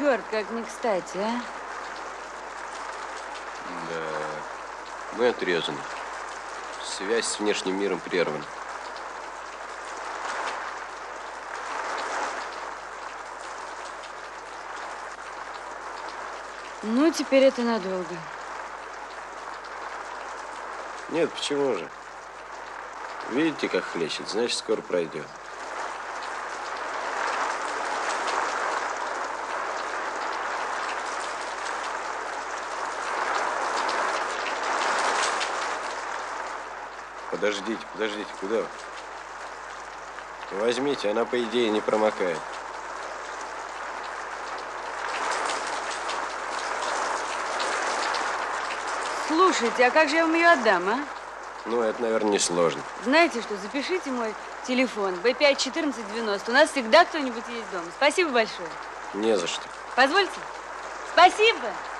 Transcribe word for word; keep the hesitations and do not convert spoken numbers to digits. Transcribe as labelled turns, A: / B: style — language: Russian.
A: Черт, как не кстати, а?
B: Да, мы отрезаны. Связь с внешним миром прервана.
A: Ну, теперь это надолго.
B: Нет, почему же? Видите, как хлещет, значит, скоро пройдет. Подождите, подождите, куда вы? Возьмите, она, по идее, не промокает.
A: Слушайте, а как же я вам ее отдам, а?
B: Ну, это, наверное, несложно.
A: Знаете что, запишите мой телефон бэ пять четырнадцать девяносто. У нас всегда кто-нибудь есть дома. Спасибо большое.
B: Не за что.
A: Позвольте. Спасибо.